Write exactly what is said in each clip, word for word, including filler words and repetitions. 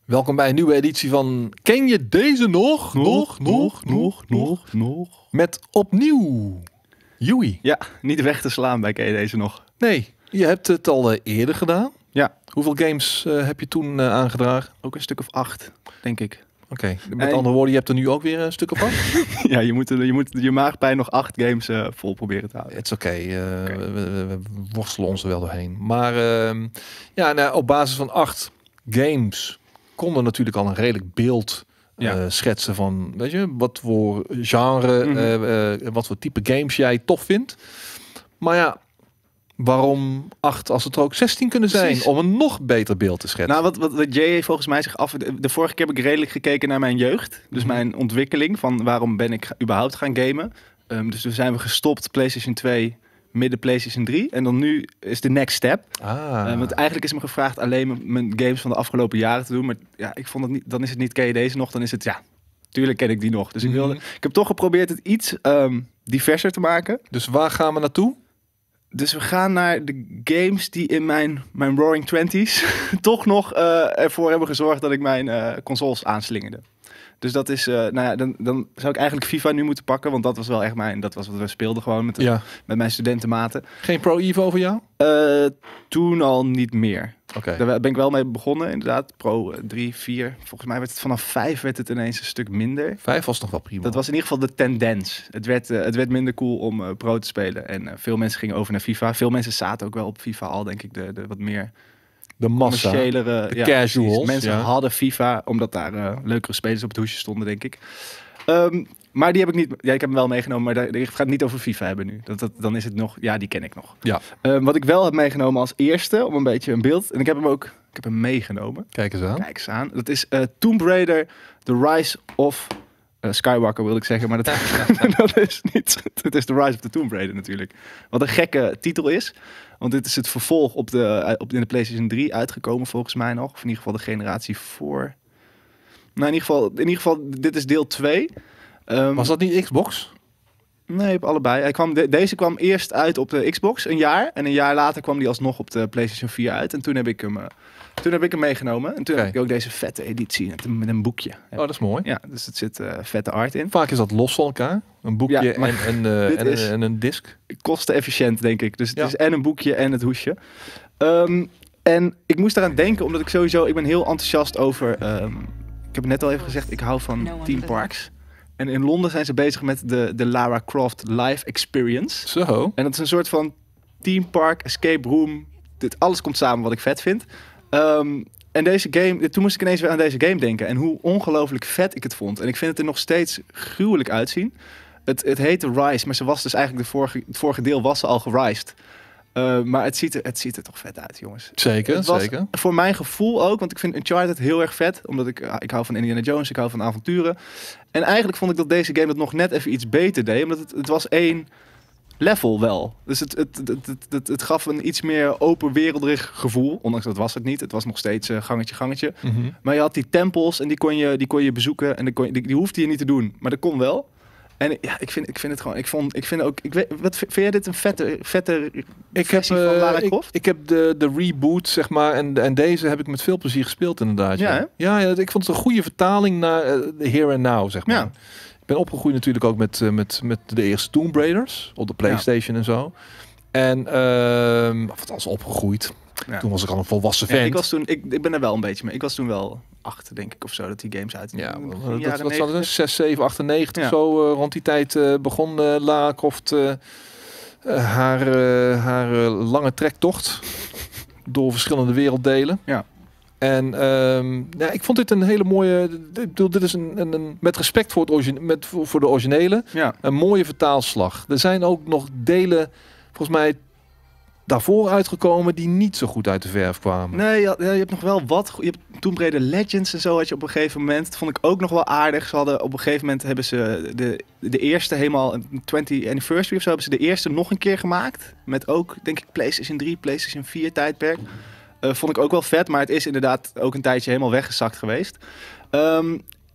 Welkom bij een nieuwe editie van Ken je deze nog? Nog, nog, nog, nog, nog. Met opnieuw Joey. Ja, niet weg te slaan bij Ken je deze nog. Nee, je hebt het al uh, eerder gedaan. Ja. Hoeveel games uh, heb je toen uh, aangedragen? Ook een stuk of acht, denk ik. Oké, okay. met hey. andere woorden, je hebt er nu ook weer een stuk of acht? Ja, je moet, je moet je maagpijn nog acht games uh, vol proberen te houden. Het is oké, okay. uh, okay. we, we, we worstelen ons er wel doorheen. Maar uh, ja, nou, op basis van acht games konden natuurlijk al een redelijk beeld ja. uh, schetsen van, weet je, wat voor genre, mm-hmm. uh, uh, wat voor type games jij tof vindt. Maar ja, waarom acht als het er ook zestien kunnen zijn? Precies. Om een nog beter beeld te schetsen. Nou, wat, wat, wat Jay volgens mij zich af... De, de vorige keer heb ik redelijk gekeken naar mijn jeugd. Dus mm-hmm. mijn ontwikkeling van waarom ben ik überhaupt gaan gamen. Um, dus toen zijn we gestopt, PlayStation twee, midden PlayStation drie. En dan nu is de next step. Ah. Um, want eigenlijk is me gevraagd alleen mijn games van de afgelopen jaren te doen. Maar ja, ik vond het niet... Dan is het niet, ken je deze nog? Dan is het, ja... Tuurlijk ken ik die nog. Dus mm-hmm. ik wilde... Ik heb toch geprobeerd het iets um, diverser te maken. Dus waar gaan we naartoe? Dus we gaan naar de games die in mijn, mijn Roaring Twenties toch nog uh, ervoor hebben gezorgd dat ik mijn uh, consoles aanslingerde. Dus dat is, uh, nou ja, dan, dan zou ik eigenlijk FIFA nu moeten pakken, want dat was wel echt mijn, dat was wat we speelden gewoon met, de, ja. met mijn studentenmaten. Geen Pro Evo voor jou? Uh, toen al niet meer. Okay. Daar ben ik wel mee begonnen, inderdaad. Pro drie, vier. Volgens mij werd het vanaf vijf werd het ineens een stuk minder. vijf was nog wel prima. Dat was in ieder geval de tendens. Het werd, uh, het werd minder cool om uh, Pro te spelen. En uh, veel mensen gingen over naar FIFA. Veel mensen zaten ook wel op FIFA al, denk ik, de, de wat meer... De massa, de ja, casuals. Precies. Mensen ja. hadden FIFA, omdat daar uh, leukere spelers op het hoesje stonden, denk ik. Um, maar die heb ik niet... Ja, ik heb hem wel meegenomen, maar daar, ik ga het niet over FIFA hebben nu. Dat, dat, dan is het nog... Ja, die ken ik nog. Ja. Um, wat ik wel heb meegenomen als eerste, om een beetje een beeld... En ik heb hem ook... Ik heb hem meegenomen. Kijk eens aan. Kijk eens aan. Dat is uh, Tomb Raider, The Rise of... Uh, Skywalker wilde ik zeggen, maar dat, dat is niet... Het is The Rise of the Tomb Raider natuurlijk. Wat een gekke titel is. Want dit is het vervolg op de, op, in de PlayStation drie uitgekomen volgens mij nog. Of in ieder geval de generatie voor. Nou, in ieder geval, in ieder geval dit is deel twee. Um, Was dat niet Xbox? Nee, op allebei. Hij kwam de, deze kwam eerst uit op de Xbox, een jaar. En een jaar later kwam die alsnog op de PlayStation vier uit. En toen heb ik hem... Uh, Toen heb ik hem meegenomen. En toen okay. heb ik ook deze vette editie met een, met een boekje. Oh, dat is mooi. Ja, dus het zit uh, vette art in. Vaak is dat los van elkaar. Een boekje ja, en, en, uh, en, en een disc. Kostenefficiënt, denk ik. Dus het ja. is en een boekje en het hoesje. Um, en ik moest eraan denken, omdat ik sowieso... Ik ben heel enthousiast over... Um, ik heb het net al even gezegd, ik hou van no theme parks. En in Londen zijn ze bezig met de, de Lara Croft Live Experience. Zo. En dat is een soort van theme park, escape room. Dit alles komt samen wat ik vet vind. Um, en deze game, toen moest ik ineens weer aan deze game denken. En hoe ongelooflijk vet ik het vond. En ik vind het er nog steeds gruwelijk uitzien. Het, het heette Rise, maar ze was dus eigenlijk de vorige, het vorige deel was ze al gerised. Uh, maar het ziet, er, het ziet er toch vet uit, jongens. Zeker, het was, zeker. Voor mijn gevoel ook, want ik vind Uncharted heel erg vet. Omdat ik, ik hou van Indiana Jones, ik hou van avonturen. En eigenlijk vond ik dat deze game het nog net even iets beter deed. Omdat het, het was één... level wel. Dus het, het, het, het, het, het gaf een iets meer open werelderig gevoel. Ondanks dat was het niet. Het was nog steeds uh, gangetje, gangetje. Mm-hmm. Maar je had die tempels en die kon je, die kon je bezoeken. En die, kon je, die, die hoefde je niet te doen. Maar dat kon wel. En ja, ik vind, ik vind het gewoon... Ik vond, ik vind ook... Ik weet, wat, vind jij dit een vette, vette ik heb, uh, van Lara Croft? Ik, ik heb de, de reboot, zeg maar. En, en deze heb ik met veel plezier gespeeld, inderdaad. Ja, ja, ja, ja ik vond het een goede vertaling naar uh, Here and Now, zeg maar. Ja. Ik ben opgegroeid natuurlijk ook met, uh, met, met de eerste Tomb Raiders op de PlayStation ja. en zo. En uh, wat als opgegroeid. Ja. Toen was ik al een volwassen vent. Ja, ik was toen, ik, ik ben er wel een beetje mee. Ik was toen wel acht, denk ik, of zo, dat die games uit. Ja, dat, dat, dat zat er zes, zeven, achtennegentig ja. zo uh, rond die tijd uh, begon uh, Lara Croft uh, uh, haar, uh, haar uh, lange trektocht door verschillende werelddelen. Ja. En um, ja, ik vond dit een hele mooie... Ik bedoel, dit is een, een, een met respect voor, het origine, met, voor, voor de originele, ja. een mooie vertaalslag. Er zijn ook nog delen, volgens mij, daarvoor uitgekomen die niet zo goed uit de verf kwamen. Nee, je, je hebt nog wel wat... Je hebt Tomb Raider Legends en zo had je op een gegeven moment. Dat vond ik ook nog wel aardig. Ze hadden op een gegeven moment hebben ze de, de eerste helemaal... twintieth anniversary of zo hebben ze de eerste nog een keer gemaakt. Met ook, denk ik, PlayStation drie, PlayStation vier tijdperk. Uh, vond ik ook wel vet, maar het is inderdaad ook een tijdje helemaal weggezakt geweest. Um,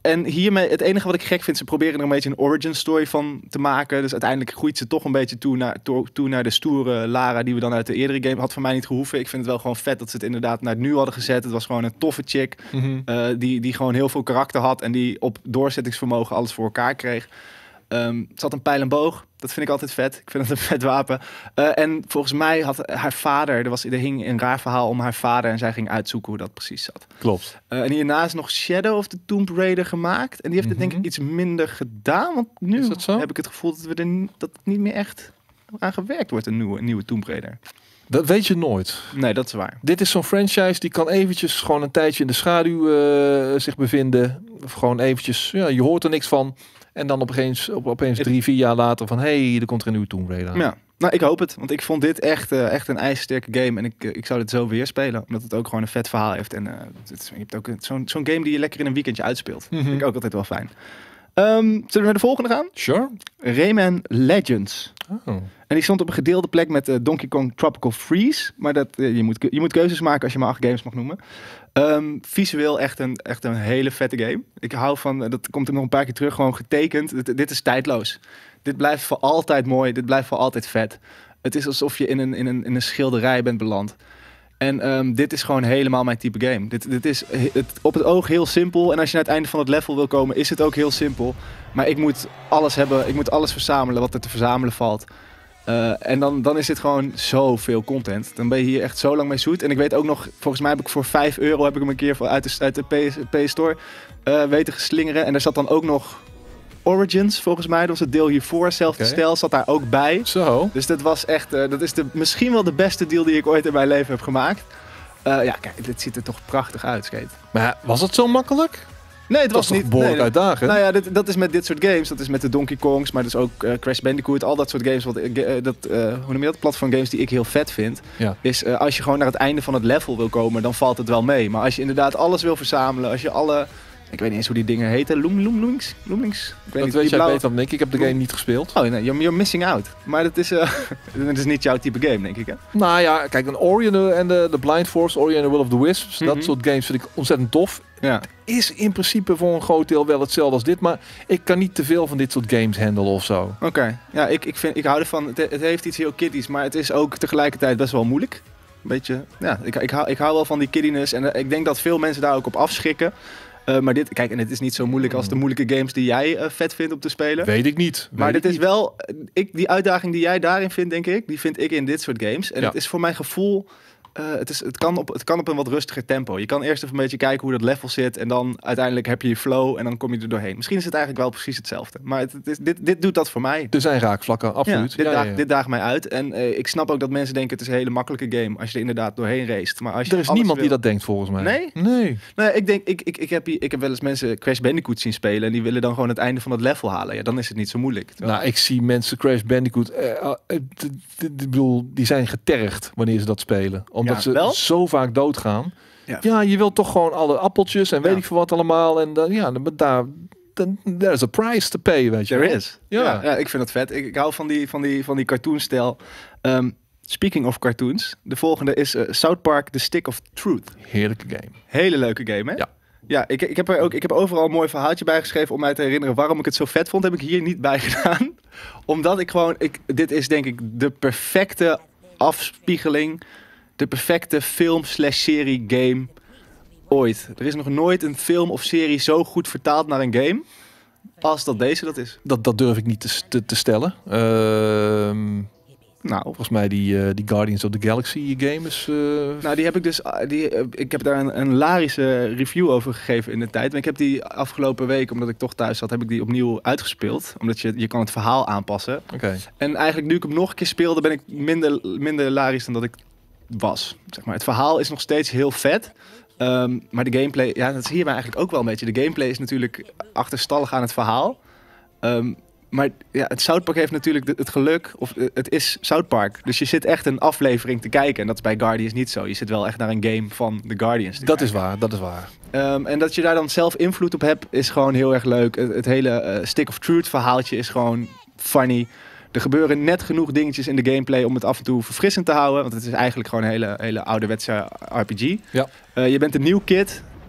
en hiermee, het enige wat ik gek vind, ze proberen er een beetje een origin story van te maken. Dus uiteindelijk groeit ze toch een beetje toe naar, toe, toe naar de stoere Lara die we dan uit de eerdere game had voor mij niet gehoeven. Ik vind het wel gewoon vet dat ze het inderdaad naar het nu hadden gezet. Het was gewoon een toffe chick Mm-hmm. uh, die, die gewoon heel veel karakter had en die op doorzettingsvermogen alles voor elkaar kreeg. Um, het zat een pijl en boog. Dat vind ik altijd vet. Ik vind het een vet wapen. Uh, en volgens mij had haar vader... Er, was, er hing een raar verhaal om haar vader... en zij ging uitzoeken hoe dat precies zat. Klopt. Uh, en hierna is nog Shadow of the Tomb Raider gemaakt. En die heeft Mm-hmm. het denk ik iets minder gedaan. Want nu Is dat zo? heb ik het gevoel dat, we er, n- dat het niet meer echt aan gewerkt wordt. Een nieuwe, een nieuwe Tomb Raider. Dat weet je nooit. Nee, dat is waar. Dit is zo'n franchise die kan eventjes gewoon een tijdje in de schaduw uh, zich bevinden. Of gewoon eventjes, ja, je hoort er niks van. En dan opeens, op, opeens drie, vier jaar later van... hé, hey, er komt er een nieuwe Tomb Raider aan. Ja. Nou, ik hoop het. Want ik vond dit echt, uh, echt een ijzersterke game. En ik, uh, ik zou dit zo weer spelen. Omdat het ook gewoon een vet verhaal heeft. En uh, het is, je hebt ook zo'n zo'n game die je lekker in een weekendje uitspeelt. Mm-hmm. Vind ik ook altijd wel fijn. Um, zullen we naar de volgende gaan? Sure. Rayman Legends. Oh. En die stond op een gedeelde plek met uh, Donkey Kong Tropical Freeze. Maar dat, uh, je, moet, je moet keuzes maken als je maar acht games mag noemen. Um, visueel echt een, echt een hele vette game. Ik hou van, uh, dat komt er nog een paar keer terug, gewoon getekend. Dit, dit is tijdloos. Dit blijft voor altijd mooi. Dit blijft voor altijd vet. Het is alsof je in een, in een, in een schilderij bent beland. En um, dit is gewoon helemaal mijn type game. Dit, dit is het, op het oog heel simpel. En als je naar het einde van het level wil komen, is het ook heel simpel. Maar ik moet alles hebben. Ik moet alles verzamelen wat er te verzamelen valt. Uh, en dan, dan is dit gewoon zoveel content. Dan ben je hier echt zo lang mee zoet. En ik weet ook nog, volgens mij heb ik voor vijf euro heb ik hem een keer uit de, uit de P S Store uh, weten geslingeren. En daar zat dan ook nog Origins, volgens mij. Dat was het deel hiervoor. Zelfde Okay. stijl zat daar ook bij. Zo. Dus dat was echt, uh, dat is de, misschien wel de beste deal die ik ooit in mijn leven heb gemaakt. Uh, ja, kijk, dit ziet er toch prachtig uit, Skate. Maar was het zo makkelijk? Nee, het Dat was was niet. toch behoorlijk nee, uitdagend? Nou ja, dit, dat is met dit soort games. Dat is met de Donkey Kongs, maar dus ook uh, Crash Bandicoot. Al dat soort games, wat, uh, dat, uh, hoe noem je dat? Platform games die ik heel vet vind. Ja. Is uh, als je gewoon naar het einde van het level wil komen, dan valt het wel mee. Maar als je inderdaad alles wil verzamelen, als je alle... Ik weet niet eens hoe die dingen heten. Loom, loom, loomings? Loomings? Ik weet Dat niet, weet die jij blauwe- beter dan ik. Ik heb de game niet gespeeld. Oh nee, you're, you're missing out. Maar dat is, uh, dat is niet jouw type game, denk ik, hè? Nou ja, kijk, een Ori en de, de Blind Force, Ori and the Will of the Wisps. Mhm. Dat soort games vind ik ontzettend tof. Ja. Is in principe voor een groot deel wel hetzelfde als dit. Maar ik kan niet te veel van dit soort games handelen of zo. Oké. Okay. Ja, ik, ik, vind, ik hou ervan. Het, het heeft iets heel kiddies, maar het is ook tegelijkertijd best wel moeilijk. Een beetje, ja, ik, ik, hou, ik hou wel van die kiddiness. En uh, ik denk dat veel mensen daar ook op afschrikken. Uh, maar dit, kijk, en het is niet zo moeilijk als de moeilijke games die jij uh, vet vindt om te spelen. Weet ik niet. Weet maar ik dit is niet. wel, ik, die uitdaging die jij daarin vindt, denk ik, die vind ik in dit soort games. En Ja. het is voor mijn gevoel, uh, het, is, het, kan op, het kan op een wat rustiger tempo. Je kan eerst even een beetje kijken hoe dat level zit en dan uiteindelijk heb je je flow en dan kom je er doorheen. Misschien is het eigenlijk wel precies hetzelfde. Maar het, het is, dit, dit doet dat voor mij. Er zijn raakvlakken, absoluut. Ja, dit, Ja, daagt, ja, ja. dit daagt mij uit. En uh, ik snap ook dat mensen denken het is een hele makkelijke game als je er inderdaad doorheen race. Maar als je Er is alles niemand wil... die dat denkt volgens mij. Nee? Nee. Nee, ik denk, ik, ik, ik, heb hier, ik heb wel eens mensen Crash Bandicoot zien spelen en die willen dan gewoon het einde van het level halen. Ja, dan is het niet zo moeilijk. Terwijl- Nou, ik zie mensen Crash Bandicoot, eh, eh, d- d- d- ik bedoel, die zijn getergd wanneer ze dat spelen. Omdat Ja, ze wel? zo vaak doodgaan. Ja. Ja. je wilt toch gewoon alle appeltjes en weet Ja. ik veel wat allemaal. En dan, ja, dan, daar, dan, there's a price to pay, weet je There wel. is. Ja. Ja. Ja, ik vind dat vet. Ik, ik hou van die, van die, van die cartoonstijl. Um, speaking of cartoons, de volgende is uh, South Park The Stick of Truth. Heerlijke game. Hele leuke game, hè? Ja. Ja, ik, ik, heb er ook, ik heb overal een mooi verhaaltje bij geschreven om mij te herinneren waarom ik het zo vet vond. Heb ik hier niet bij gedaan. Omdat ik gewoon, ik, dit is denk ik de perfecte afspiegeling, de perfecte film slash serie game ooit. Er is nog nooit een film of serie zo goed vertaald naar een game als dat deze dat is. Dat, dat durf ik niet te, te, te stellen. Ehm, Nou, volgens mij die, eh, die Guardians of the Galaxy game is... eh, Nou, die heb ik dus. Die, uh, ik heb daar een, een larische review over gegeven in de tijd. Maar ik heb die afgelopen week, omdat ik toch thuis zat, heb ik die opnieuw uitgespeeld. Omdat je, je kan het verhaal aanpassen. Oké. En eigenlijk nu ik hem nog een keer speelde, ben ik minder, minder larisch dan dat ik was. Zeg maar. Het verhaal is nog steeds heel vet. Um, maar de gameplay, ja, dat is hierbij eigenlijk ook wel een beetje. De gameplay is natuurlijk achterstallig aan het verhaal. Um, Maar ja, het South Park heeft natuurlijk de- het geluk, of eh, het is South Park. Dus je zit echt een aflevering te kijken. En dat is bij Guardians niet zo. Je zit wel echt naar een game van de Guardians te Dat kijken. is waar, dat is waar. Um, en dat je daar dan zelf invloed op hebt, is gewoon heel erg leuk. Het, het hele eh, Stick of Truth verhaaltje is gewoon funny. Er gebeuren net genoeg dingetjes in de gameplay om het af en toe verfrissend te houden. Want het is eigenlijk gewoon een hele, hele ouderwetse R P G. Ja. Uh, je bent een nieuw kid.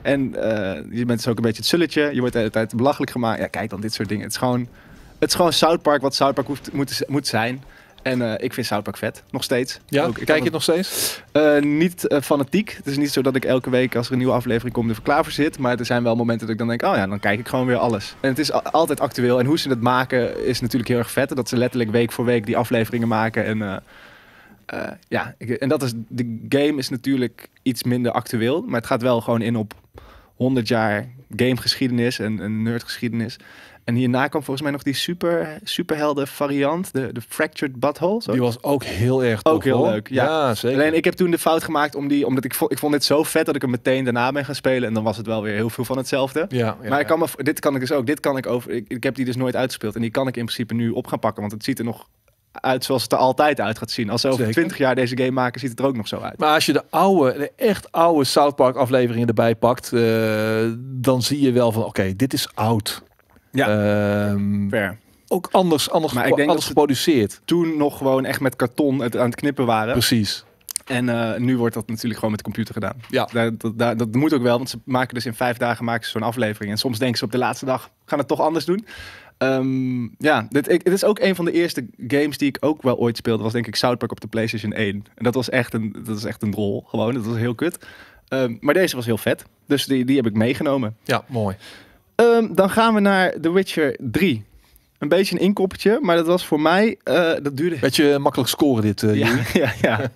En uh, je bent dus ook een beetje het sulletje. Je wordt de hele tijd belachelijk gemaakt. Ja, kijk dan dit soort dingen. Het is gewoon, het is gewoon South Park wat South Park hoeft, moet, moet zijn. En uh, ik vind South Park vet, nog steeds. Ja, ook, kijk je het nog steeds? Uh, niet uh, fanatiek. Het is niet zo dat ik elke week als er een nieuwe aflevering komt er klaar voor zit. Maar er zijn wel momenten dat ik dan denk, oh ja, dan kijk ik gewoon weer alles. En het is a- altijd actueel. En hoe ze het maken is natuurlijk heel erg vet. Dat ze letterlijk week voor week die afleveringen maken. En uh, uh, ja, ik, en dat is, de game is natuurlijk iets minder actueel. Maar het gaat wel gewoon in op honderd jaar gamegeschiedenis en, en nerdgeschiedenis. En hierna kwam volgens mij nog die super, superhelden variant, de, de Fractured Butthole. Zo. Die was ook heel erg Ook tof, heel hoor. leuk, ja. ja, zeker. Alleen ik heb toen de fout gemaakt, om die, omdat ik vond, ik vond dit zo vet dat ik hem meteen daarna ben gaan spelen. En dan was het wel weer heel veel van hetzelfde. Ja, ja, maar ik ja. kan me, dit kan ik dus ook. Dit kan ik over. Ik, ik heb die dus nooit uitgespeeld. En die kan ik in principe nu op gaan pakken. Want het ziet er nog uit zoals het er altijd uit gaat zien. Als ze over Zeker. twintig jaar deze game maken, ziet het er ook nog zo uit. Maar als je de oude, de echt oude South Park afleveringen erbij pakt, uh, dan zie je wel van, oké, okay, dit is oud. Ja, um, fair. Ook anders, anders, maar gepo- ik denk anders dat geproduceerd. Toen nog gewoon echt met karton het aan het knippen waren. Precies. En uh, nu wordt dat natuurlijk gewoon met de computer gedaan. Ja. Dat, dat, dat, dat moet ook wel, want ze maken dus in vijf dagen maken ze zo'n aflevering. En soms denken ze op de laatste dag, gaan het toch anders doen. Um, ja, dit, ik, dit is ook een van de eerste games die ik ook wel ooit speelde. Was denk ik South Park op de PlayStation één. En dat was echt een, dat was echt een drol, gewoon. Dat was heel kut. Um, maar deze was heel vet. Dus die, die heb ik meegenomen. Ja, mooi. Um, dan gaan we naar The Witcher drie. Een beetje een inkoppertje, maar dat was voor mij, uh, dat duurde... Beetje makkelijk scoren dit, uh, Ja, ja, ja.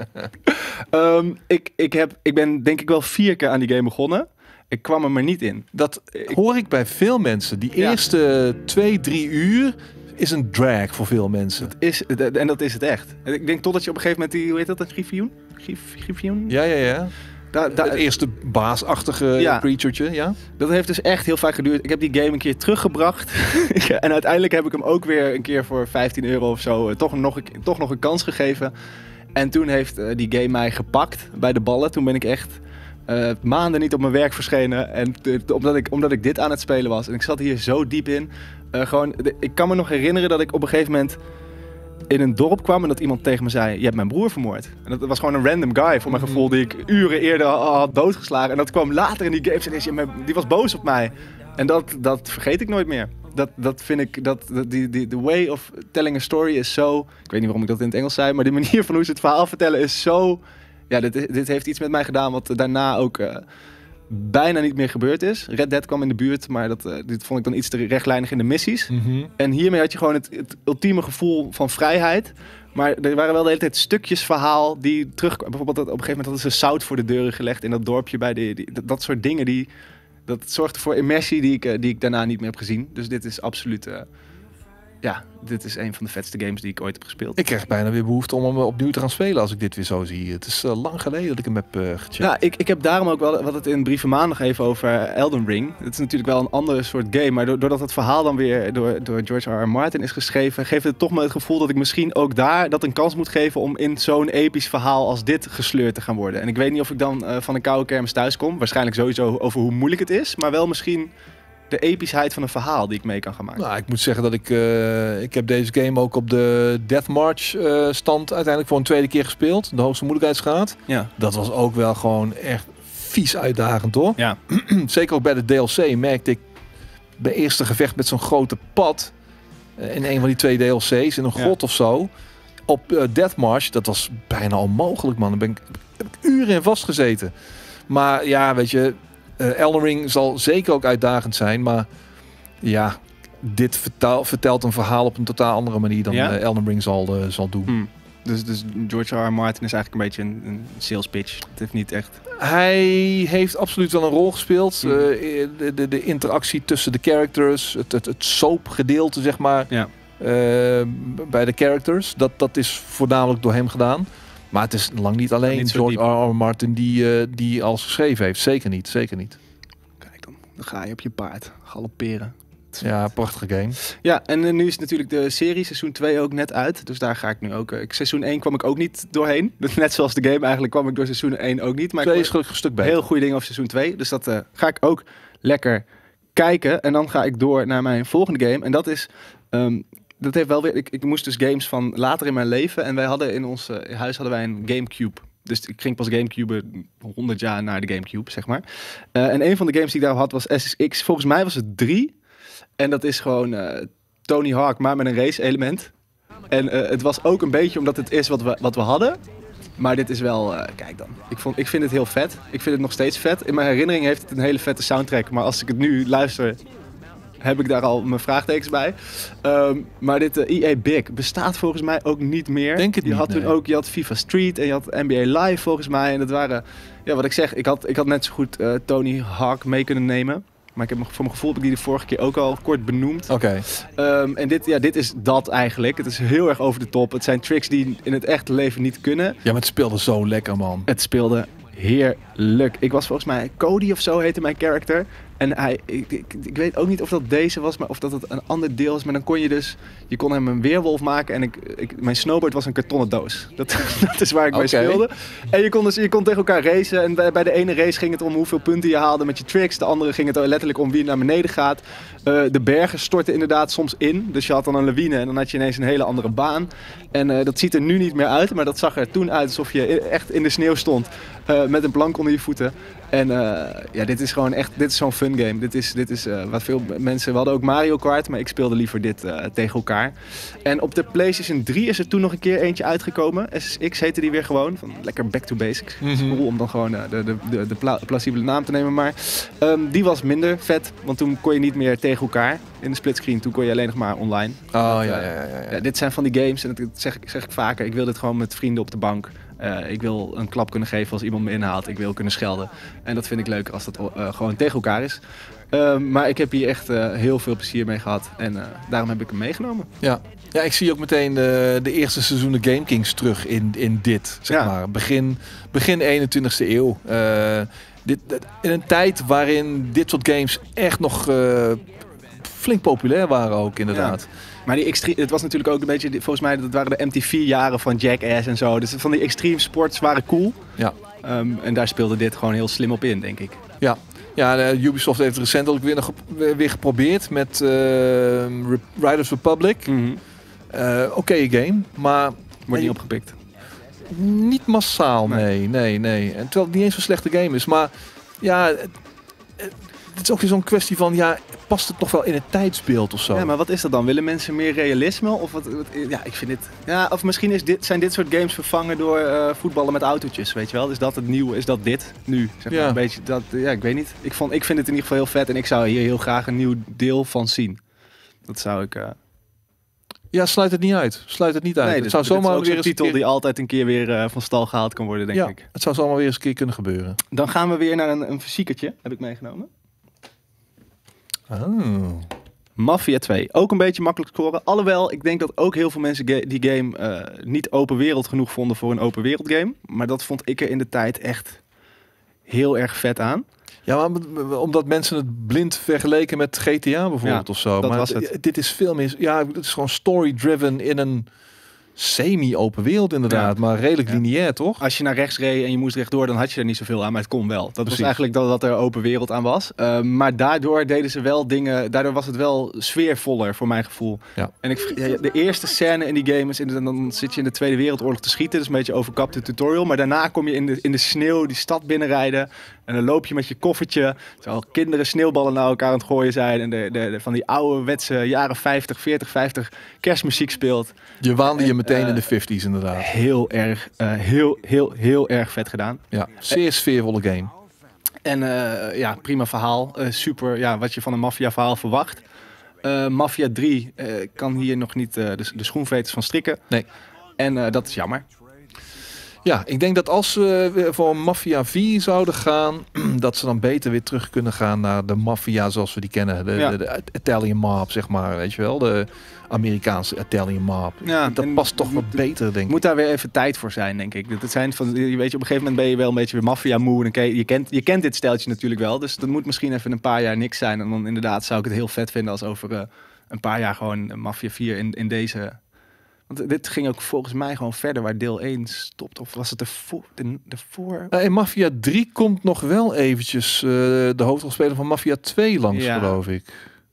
um, ik, ik, heb, ik ben denk ik wel vier keer aan die game begonnen. Ik kwam er maar niet in. Dat hoor ik bij veel mensen. Die Ja. eerste twee, drie uur is een drag voor veel mensen. Dat is, en dat is het echt. Ik denk totdat je op een gegeven moment die, hoe heet dat, een griffioen? Griff, griffioen? Ja, ja, ja. Da, da, Het eerste baasachtige Ja. creaturetje, ja. Dat heeft dus echt heel vaak geduurd. Ik heb die game een keer teruggebracht. En uiteindelijk heb ik hem ook weer een keer voor vijftien euro of zo uh, toch, nog een, toch nog een kans gegeven. En toen heeft uh, die game mij gepakt bij de ballen. Toen ben ik echt uh, maanden niet op mijn werk verschenen. En t- t- omdat, ik, omdat ik dit aan het spelen was. En ik zat hier zo diep in. Uh, gewoon, de, ik kan me nog herinneren dat ik op een gegeven moment in een dorp kwam en dat iemand tegen me zei, je hebt mijn broer vermoord. En dat was gewoon een random guy voor mijn gevoel die ik uren eerder had doodgeslagen. En dat kwam later in die game en die was boos op mij. En dat, dat vergeet ik nooit meer. Dat, dat vind ik, dat, dat die, die, the way of telling a story is zo, ik weet niet waarom ik dat in het Engels zei, maar die manier van hoe ze het verhaal vertellen is zo, ja, dit, dit heeft iets met mij gedaan wat daarna ook uh, bijna niet meer gebeurd is. Red Dead kwam in de buurt, maar dat, uh, dit vond ik dan iets te rechtlijnig in de missies. Mm-hmm. En hiermee had je gewoon het, het ultieme gevoel van vrijheid. Maar er waren wel de hele tijd stukjes verhaal die terugkwamen. Bijvoorbeeld dat op een gegeven moment hadden ze zout voor de deuren gelegd in dat dorpje bij de, die, dat, dat soort dingen die, dat zorgde voor immersie die ik, uh, die ik daarna niet meer heb gezien. Dus dit is absoluut, uh, ja, dit is een van de vetste games die ik ooit heb gespeeld. Ik krijg bijna weer behoefte om hem opnieuw te gaan spelen als ik dit weer zo zie. Het is uh, lang geleden dat ik hem heb uh, gecheckt. Nou, ik, ik heb daarom ook wel, we hadden het in Brieven Maandag even over Elden Ring. Het is natuurlijk wel een andere soort game, maar doordat het verhaal dan weer door, door George R. R. Martin is geschreven, geeft het toch me het gevoel dat ik misschien ook daar dat een kans moet geven om in zo'n episch verhaal als dit gesleurd te gaan worden. En ik weet niet of ik dan uh, van een koude kermis thuis kom. Waarschijnlijk sowieso over hoe moeilijk het is, maar wel misschien de epischheid van een verhaal die ik mee kan gaan maken. Nou, ik moet zeggen dat ik, uh, ik heb deze game ook op de Death March uh, stand uiteindelijk voor een tweede keer gespeeld. De hoogste moeilijkheidsgraad. Ja. Dat was ook wel gewoon echt vies uitdagend, hoor. Ja. Zeker ook bij de D L C merkte ik bij eerste gevecht met zo'n grote pad uh, in een van die twee D L C's in een grot Ja. of zo. Op uh, Death March, dat was bijna onmogelijk, man. Daar ben ik, heb ik uren in vastgezeten. Maar ja, weet je, Uh, Elden Ring zal zeker ook uitdagend zijn, maar ja, dit vertaal, vertelt een verhaal op een totaal andere manier dan Ja? uh, Elden Ring zal, uh, zal doen. Hmm. Dus, dus George R. R. Martin is eigenlijk een beetje een, een sales pitch. Het heeft niet echt... Hij heeft absoluut wel een rol gespeeld. Mm. Uh, de, de, de interactie tussen de characters, het, het, het soap gedeelte, zeg maar, Ja. uh, bij de characters, dat, dat is voornamelijk door hem gedaan. Maar het is lang niet alleen Niet zo George diep. R. R. Martin die, uh, die alles geschreven heeft. Zeker niet, zeker niet. Kijk dan, dan ga je op je paard galopperen. Ja, prachtige game. Ja, en uh, nu is natuurlijk de serie seizoen twee ook net uit. Dus daar ga ik nu ook... Uh, seizoen één kwam ik ook niet doorheen. Dus net zoals de game eigenlijk kwam ik door seizoen één ook niet. Maar Twee ik is gelukkig een stuk beter. heel goede dingen over seizoen twee. Dus dat uh, ga ik ook lekker kijken. En dan ga ik door naar mijn volgende game. En dat is... Um, dat heeft wel weer... Ik, ik moest dus games van later in mijn leven. En wij hadden in ons uh, huis hadden wij een Gamecube Dus ik ging pas Gamecube honderd jaar naar de Gamecube, zeg maar. Uh, en een van de games die ik daar had was S S X. Volgens mij was het drie. En dat is gewoon uh, Tony Hawk, maar met een race element. En uh, het was ook een beetje omdat het is wat we, wat we hadden. Maar dit is wel, uh, kijk dan. Ik, vond, ik vind het heel vet. Ik vind het nog steeds vet. In mijn herinnering heeft het een hele vette soundtrack. Maar als ik het nu luister, heb ik daar al mijn vraagtekens bij. Um, maar dit uh, E A Big bestaat volgens mij ook niet meer. Denk het je niet, had toen nee. ook, je had FIFA Street en je had N B A Live volgens mij. En dat waren, ja wat ik zeg, ik had, ik had net zo goed uh, Tony Hawk mee kunnen nemen. Maar ik heb voor mijn gevoel heb ik die de vorige keer ook al kort benoemd. Oké. Okay. Um, en dit, ja, dit is dat eigenlijk. Het is heel erg over de top. Het zijn tricks die in het echte leven niet kunnen. Ja, maar het speelde zo lekker, man. Het speelde heerlijk. Ik was volgens mij Cody of zo heette mijn character. En hij, ik, ik, ik weet ook niet of dat deze was, maar of dat het een ander deel is. Maar dan kon je dus, je kon hem een weerwolf maken. En ik, ik, mijn snowboard was een kartonnen doos. Dat, dat is waar ik okay. mee speelde. En je kon dus je kon tegen elkaar racen. En bij, bij de ene race ging het om hoeveel punten je haalde met je tricks. De andere ging het letterlijk om wie naar beneden gaat. Uh, de bergen stortten inderdaad soms in. Dus je had dan een lawine en dan had je ineens een hele andere baan. En uh, dat ziet er nu niet meer uit. Maar dat zag er toen uit alsof je echt in de sneeuw stond. Uh, met een plank onder je voeten. En uh, ja, dit is gewoon echt, dit is zo'n fun game. Dit is, dit is uh, wat veel mensen, we hadden ook Mario Kart, maar ik speelde liever dit uh, tegen elkaar. En op de PlayStation drie is er toen nog een keer eentje uitgekomen. S S X heette die weer gewoon, van lekker back to basics. Mm-hmm. Het is cool om dan gewoon uh, de, de, de, de pla- plausibele naam te nemen. Maar um, die was minder vet, want toen kon je niet meer tegen elkaar in de splitscreen. Toen kon je alleen nog maar online. Oh ja, uh, ja, ja, ja. ja. Dit zijn van die games, en dat zeg ik, zeg ik vaker, ik wil dit gewoon met vrienden op de bank. Uh, ik wil een klap kunnen geven als iemand me inhaalt. Ik wil kunnen schelden. En dat vind ik leuker als dat uh, gewoon tegen elkaar is. Uh, maar ik heb hier echt uh, heel veel plezier mee gehad. En uh, daarom heb ik hem meegenomen. Ja, ja ik zie ook meteen de, de eerste seizoenen Game Kings terug in, in dit. Zeg ja. maar. Begin, begin eenentwintigste eeuw. Uh, dit, in een tijd waarin dit soort games echt nog uh, flink populair waren ook inderdaad. Ja. Maar die extreme, het was natuurlijk ook een beetje, volgens mij, dat waren de M T V-jaren van Jackass en zo. Dus van die extreme sports waren cool. Ja. Um, en daar speelde dit gewoon heel slim op in, denk ik. Ja, ja uh, Ubisoft heeft recent ook weer, nog, weer geprobeerd met uh, Riders Republic. Mm-hmm. Uh, Oké okay game, maar... Wordt nee, niet opgepikt. Niet massaal, nee, nee, nee. En terwijl het niet eens zo'n slechte game is, maar ja... Het, het is ook weer zo'n kwestie van, ja, past het toch wel in het tijdsbeeld of zo? Ja, maar wat is dat dan? Willen mensen meer realisme? Of wat, wat ja, ik vind dit... Ja, of misschien is dit, zijn dit soort games vervangen door uh, voetballen met autootjes, weet je wel? Is dat het nieuwe? Is dat dit nu? Zeg maar ja. Een beetje dat, ja, ik weet niet. Ik, vond, ik vind het in ieder geval heel vet en ik zou hier heel graag een nieuw deel van zien. Dat zou ik... Uh... Ja, sluit het niet uit. Sluit het niet uit. Nee, het dit, zou zomaar weer weer een titel keer... die altijd een keer weer uh, van stal gehaald kan worden, denk ja, ik. Het zou zomaar weer eens een keer kunnen gebeuren. Dan gaan we weer naar een, een fysiekertje, heb ik meegenomen. Oh. Mafia twee. Ook een beetje makkelijk scoren. Alhoewel, ik denk dat ook heel veel mensen ga- die game uh, niet open wereld genoeg vonden voor een open wereld game. Maar dat vond ik er in de tijd echt heel erg vet aan. Ja, maar omdat mensen het blind vergeleken met G T A bijvoorbeeld ja, of zo. Dat maar was het. Dit is veel meer... Ja, het is gewoon story-driven in een semi-open wereld inderdaad. Ja. Maar redelijk ja. lineair, toch? Als je naar rechts reed en je moest rechtdoor, dan had je er niet zoveel aan. Maar het kon wel. Dat Precies. was eigenlijk dat, dat er open wereld aan was. Uh, maar daardoor deden ze wel dingen... Daardoor was het wel sfeervoller, voor mijn gevoel. Ja. En ik, ja, de eerste scène in die game is... In de, dan zit je in de Tweede Wereldoorlog te schieten. Dus een beetje overkapte tutorial. Maar daarna kom je in de, in de sneeuw die stad binnenrijden. En dan loop je met je koffertje. Terwijl kinderen sneeuwballen naar elkaar aan het gooien zijn. En de, de, de, van die ouderwetse jaren vijftig, veertig, vijftig kerstmuziek speelt. Je waande je meteen uh, in de vijftiger inderdaad. Heel erg, uh, heel, heel, heel erg vet gedaan. Ja, zeer sfeervolle game. En uh, ja, prima verhaal. Uh, super, ja, wat je van een maffia verhaal verwacht. Uh, Mafia drie uh, kan hier nog niet uh, de, de schoenveters van strikken. Nee. En uh, dat is jammer. Ja, ik denk dat als ze voor Mafia vier zouden gaan, dat ze dan beter weer terug kunnen gaan naar de Mafia zoals we die kennen. De, ja. de, de Italian Mob, zeg maar, weet je wel. De Amerikaanse Italian Mob. Ja, dat past toch wat beter, denk ik. Moet daar weer even tijd voor zijn, denk ik. Dat zijn van, je weet je, op een gegeven moment ben je wel een beetje weer Mafia moe. En je kent, je kent dit steltje natuurlijk wel. Dus dat moet misschien even een paar jaar niks zijn. En dan inderdaad zou ik het heel vet vinden als over uh, een paar jaar gewoon Mafia vier in, in deze... Want dit ging ook volgens mij gewoon verder waar deel één stopt. Of was het ervoor? De, de voor? Uh, in Mafia drie komt nog wel eventjes uh, de hoofdrolspeler van Mafia twee langs, ja. geloof ik.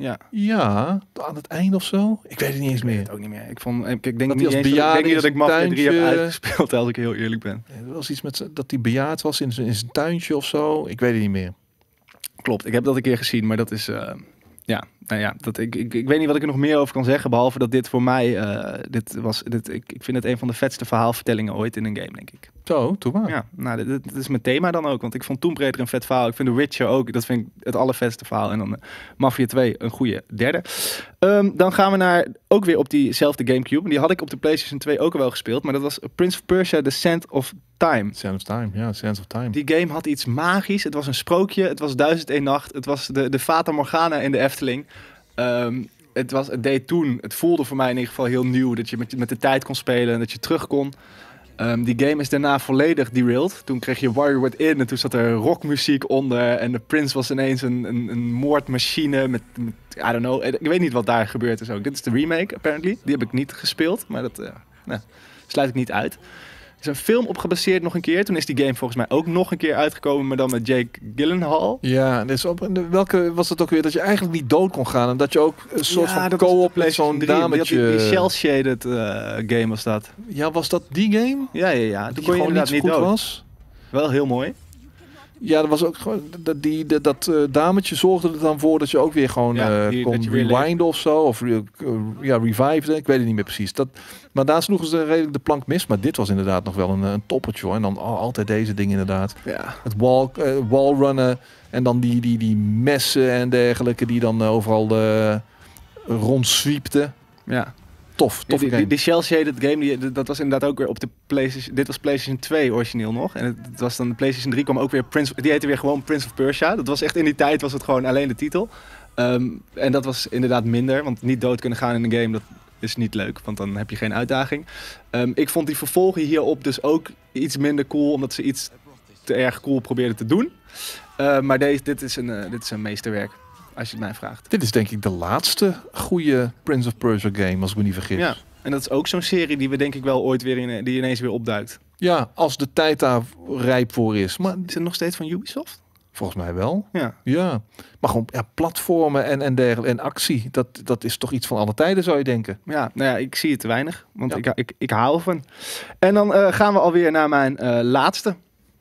Ja. Ja, aan het eind of zo. Ik weet het niet eens Ik weet meer. het ook niet meer. Ik, vond, ik, ik denk Dat niet hij als eens dat, ik bejaarde denk niet dat in ik Mafia zijn drie heb tuintje- uitgespeeld, als ik heel eerlijk ben. Er was iets met z'n- dat hij bejaard was in zijn, in zijn tuintje of zo. Ik weet het niet meer. Klopt, ik heb dat een keer gezien, maar dat is... Uh, ja, nou ja, dat, ik, ik, ik weet niet wat ik er nog meer over kan zeggen, behalve dat dit voor mij... Uh, dit was, dit, ik, ik vind het een van de vetste verhaalvertellingen ooit in een game, denk ik. Zo, toen maar. Ja, nou, dit, dit is mijn thema dan ook, want ik vond Tomb Raider een vet verhaal. Ik vind The Witcher ook, dat vind ik het allervetste verhaal. En dan uh, Mafia twee een goede derde. Um, dan gaan we naar, ook weer op diezelfde Gamecube. Die had ik op de PlayStation twee ook al wel gespeeld, maar dat was Prince of Persia: The Sands of Time. Sands of Time, ja, Sands of Time. Die game had iets magisch. Het was een sprookje. Het was Duizend één Nacht. Het was de, de Fata Morgana in de Efteling. Um, het, was, het deed toen, het voelde voor mij in ieder geval heel nieuw, dat je met, met de tijd kon spelen en dat je terug kon. Um, die game is daarna volledig derailed. Toen kreeg je Warrior Within en toen zat er rockmuziek onder. En de Prince was ineens een, een, een moordmachine met, met, I don't know. Ik weet niet wat daar gebeurd is ook. Dit is de remake, apparently. Die heb ik niet gespeeld, maar dat uh, nou, sluit ik niet uit. Er is een film op gebaseerd nog een keer. Toen is die game volgens mij ook nog een keer uitgekomen, maar dan met Jake Gyllenhaal. Ja, dus op, welke was het ook weer? Dat je eigenlijk niet dood kon gaan en dat je ook een soort Ja, van co-op met zo'n Die, dametje... die, die shell-shaded uh, game was dat. Ja, was dat die game? Ja, ja, ja. Toen Die kon je gewoon inderdaad niet niet zo goed dood. was? Wel heel mooi. Ja, dat was ook gewoon dat die dat, dat uh, dametje zorgde er dan voor dat je ook weer gewoon Ja, uh, die- kon dat je weer rewinden of zo of uh, ja reviveden. Ik weet het niet meer precies. Dat, maar daar sloegen ze redelijk de plank mis. Maar dit was inderdaad nog wel een, een toppertje hoor. En dan al- altijd deze dingen inderdaad. Ja. Het wall, uh, wallrunnen en dan die, die, die messen en dergelijke die dan uh, overal uh, rondzwiepten. Ja. Tof, Ja, tof die, game. die, die shell-shaded game, die, dat was inderdaad ook weer op de PlayStation... Dit was PlayStation twee origineel nog. En het, het was dan de PlayStation drie kwam ook weer Prince... Die heette weer gewoon Prince of Persia. Dat was echt in die tijd was het gewoon alleen de titel. Um, en dat was inderdaad minder. Want niet dood kunnen gaan in een game, dat is niet leuk. Want dan heb je geen uitdaging. Um, ik vond die vervolgen hierop dus ook iets minder cool. Omdat ze iets te erg cool probeerden te doen. Uh, maar deze, dit, is een, uh, dit is een meesterwerk. Als je het mij vraagt. Dit is denk ik de laatste goede Prince of Persia game, als ik me niet vergis. Ja, en dat is ook zo'n serie die we denk ik wel ooit weer in, die ineens weer opduikt. Ja, als de tijd daar rijp voor is. Maar Is het nog steeds van Ubisoft? volgens mij wel. Ja. Ja, maar gewoon ja, platformen en, en dergelijke en actie, dat, dat is toch iets van alle tijden, zou je denken. Ja, nou ja, ik zie het te weinig, want Ja. ik, ik, ik hou ervan. En dan uh, gaan we alweer naar mijn uh, laatste.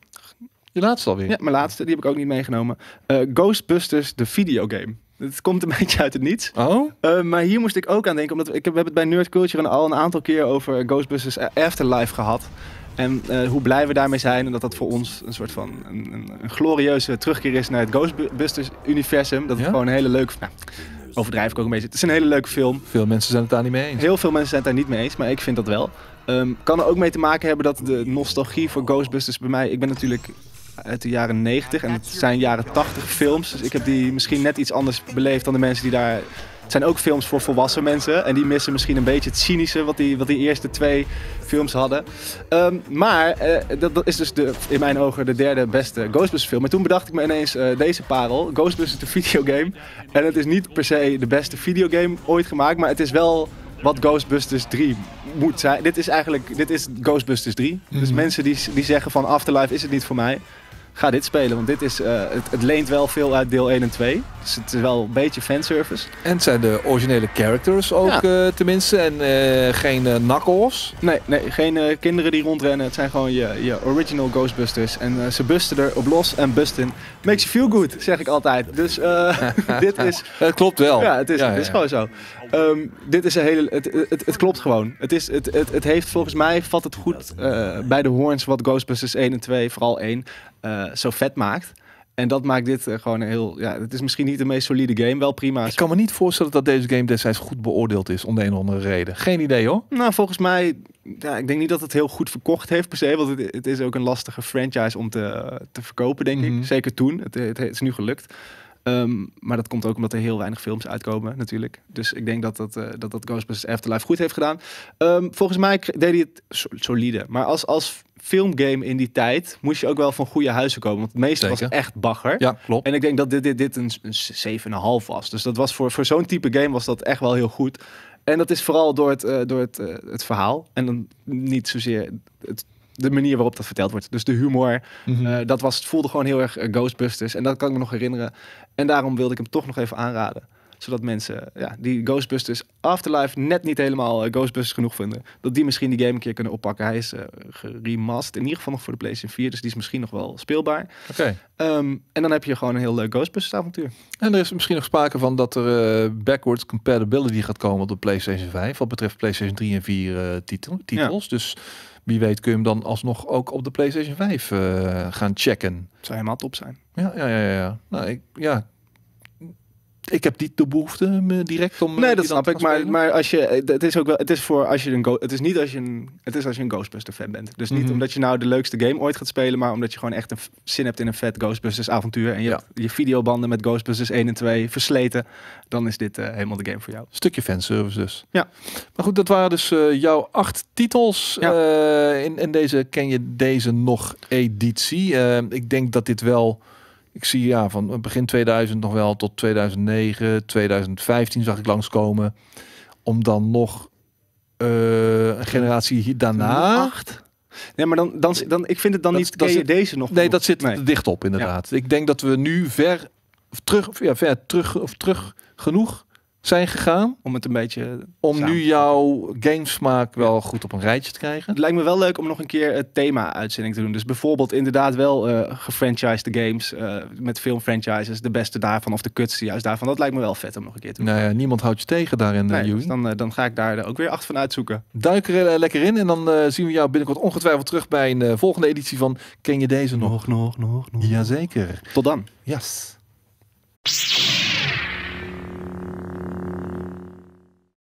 Je laatste alweer. Ja, mijn laatste, die heb ik ook niet meegenomen. Uh, Ghostbusters, de videogame. Het komt een beetje uit het niets. Oh? Uh, maar hier moest ik ook aan denken, omdat we, ik heb, we hebben het bij Nerd Culture al een aantal keer over Ghostbusters Afterlife gehad. En uh, hoe blij we daarmee zijn en dat dat voor ons een soort van een, een, een glorieuze terugkeer is naar het Ghostbusters-universum. Dat het Ja? gewoon een hele leuke... Nou, overdrijf ik ook een beetje. Het is een hele leuke film. Veel mensen zijn het daar niet mee eens. Heel veel mensen zijn het daar niet mee eens, maar ik vind dat wel. Um, kan er ook mee te maken hebben dat de nostalgie voor Ghostbusters bij mij... Ik ben natuurlijk uit de jaren negentig en het zijn jaren tachtig films. Dus ik heb die misschien net iets anders beleefd dan de mensen die daar... Het zijn ook films voor volwassen mensen. En die missen misschien een beetje het cynische wat die, wat die eerste twee films hadden. Um, maar uh, dat, dat is dus de, in mijn ogen de derde beste Ghostbusters film. Maar toen bedacht ik me ineens uh, deze parel. Ghostbusters de videogame. En het is niet per se de beste videogame ooit gemaakt. Maar het is wel wat Ghostbusters drie moet zijn. Dit is eigenlijk dit is Ghostbusters drie. Mm-hmm. Dus mensen die, die zeggen van Afterlife is het niet voor mij. Ga dit spelen, want dit is, uh, het, het leent wel veel uit deel één en twee. Dus het is wel een beetje fanservice. En het zijn de originele characters ook ja. uh, tenminste. En uh, geen uh, knuckles. Nee, nee geen uh, kinderen die rondrennen. Het zijn gewoon je, je original Ghostbusters. En uh, ze busten er op los en busten. Makes you feel good, zeg ik altijd. Dus uh, dit is... Dat klopt wel. Ja, het is, ja, het is ja. gewoon zo. Um, dit is een hele... Het, het, het, het klopt gewoon. Het, is, het, het, het heeft volgens mij, vat het goed uh, bij de horns wat Ghostbusters één en twee, vooral één, uh, zo vet maakt. En dat maakt dit uh, gewoon een heel... Ja, het is misschien niet de meest solide game, wel prima. Ik kan me niet voorstellen dat deze game destijds goed beoordeeld is, om de een of andere reden. Geen idee hoor. Nou, volgens mij... Ja, ik denk niet dat het heel goed verkocht heeft per se, want het, het is ook een lastige franchise om te, te verkopen, denk mm-hmm. ik. Zeker toen. Het, het, het is nu gelukt. Um, maar dat komt ook omdat er heel weinig films uitkomen natuurlijk. Dus ik denk dat dat, uh, dat, dat Ghostbusters Afterlife goed heeft gedaan. Um, volgens mij deed hij het so- solide. Maar als, als filmgame in die tijd moest je ook wel van goede huizen komen. Want het meeste Zeker. was echt bagger. Ja, klopt. En ik denk dat dit, dit, dit een, een zeven komma vijf was. Dus dat was voor, voor zo'n type game was dat echt wel heel goed. En dat is vooral door het, uh, door het, uh, het verhaal. En dan niet zozeer het, de manier waarop dat verteld wordt. Dus de humor, mm-hmm. uh, dat was, het voelde gewoon heel erg uh, Ghostbusters. En dat kan ik me nog herinneren. En daarom wilde ik hem toch nog even aanraden. Zodat mensen ja, die Ghostbusters Afterlife net niet helemaal uh, Ghostbusters genoeg vinden. Dat die misschien die game een keer kunnen oppakken. Hij is uh, geremasterd, in ieder geval nog voor de PlayStation vier. Dus die is misschien nog wel speelbaar. Oké. Okay. Um, en dan heb je gewoon een heel leuk Ghostbusters avontuur. En er is misschien nog sprake van dat er uh, backwards compatibility gaat komen op de PlayStation vijf. Wat betreft PlayStation drie en vier uh, titel, titels. Ja. Dus wie weet kun je hem dan alsnog ook op de PlayStation vijf uh, gaan checken. Dat zou helemaal top zijn. Ja, ja, ja. ja. Nou, ik, ja. Ik heb niet de behoefte me direct om. Nee, dat snap ik. Maar, maar als je, het is ook wel, het is voor als je een go, het is niet als je een, het is als je een Ghostbuster fan bent. Dus niet mm-hmm. omdat je nou de leukste game ooit gaat spelen, maar omdat je gewoon echt een zin hebt in een vet Ghostbusters avontuur en je ja. hebt je videobanden met Ghostbusters één en twee versleten, dan is dit uh, helemaal de game voor jou. Stukje fanservice dus. Ja. Maar goed, dat waren dus uh, jouw acht titels ja. uh, in, in deze ken je deze nog editie. Uh, ik denk dat dit wel. Ik zie ja, van begin tweeduizend nog wel tot tweeduizend negen, tweeduizend vijftien zag ik langskomen. Om dan nog uh, een generatie daarna. Acht? Nee, maar dan, dan, dan, ik vind het dan dat, niet, dat ken je deze nog? Nee, genoeg? Dat zit nee. er dicht op inderdaad. Ja. Ik denk dat we nu ver terug, ja, ver terug, of terug genoeg zijn gegaan. Om het een beetje... Om samen. nu jouw gamesmaak wel goed op een rijtje te krijgen. Het lijkt me wel leuk om nog een keer het thema-uitzending te doen. Dus bijvoorbeeld inderdaad wel uh, gefranchised games. Uh, met filmfranchises. De beste daarvan of de kutste juist daarvan. Dat lijkt me wel vet om nog een keer te doen. Nou ja, niemand houdt je tegen daarin, nee, uh, dus dan, uh, dan ga ik daar ook weer acht van uitzoeken. Duik er uh, lekker in. En dan uh, zien we jou binnenkort ongetwijfeld terug bij een uh, volgende editie van Ken je deze nog? Nog, nog, nog, nog. Jazeker. Tot dan. Yes.